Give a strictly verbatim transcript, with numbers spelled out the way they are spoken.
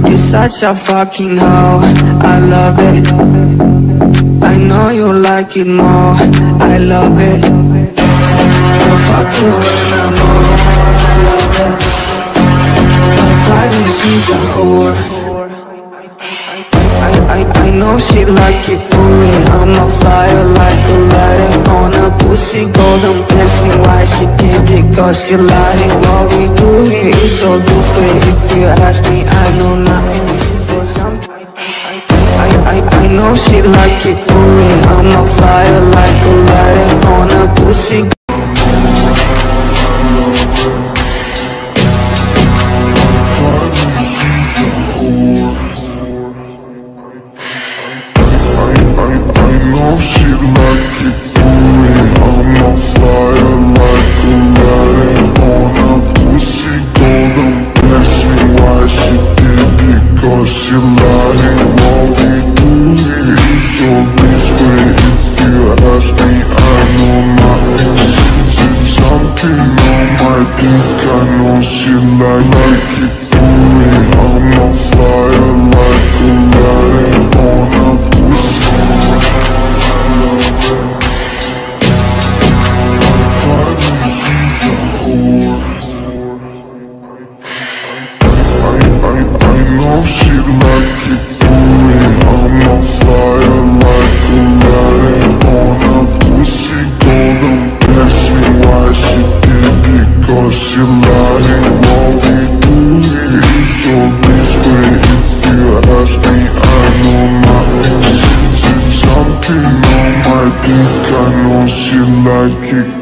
You're such a fucking hoe, I love it. I know you like it more, I love it. I'll fuck you when I'm more, I love it. My privacy's a whore. I, I, I know she like it for me. I'm a flyer like Aladdin on a pussy golden blessing. Why she did it? Cause she lied it. What we do here is so discreet. If you ask me, I know nothing. I, I, I know she like it for me. I'm a flyer like Aladdin on a pussy. She lying, what we do here is so discreet. If you ask me, I know nothing. She's something on my dick, I know she like, like it for me. I'm a flyer like Aladdin on a pussy. I love it. My privacy's a whore. I, I know she like it for me. I'm a flyer like Aladdin on a pussy golden blessing. Why she did it? Cause she lying. What we do here is so discreet. If you ask me, I know nothing. She's something on my dick, I know she like it.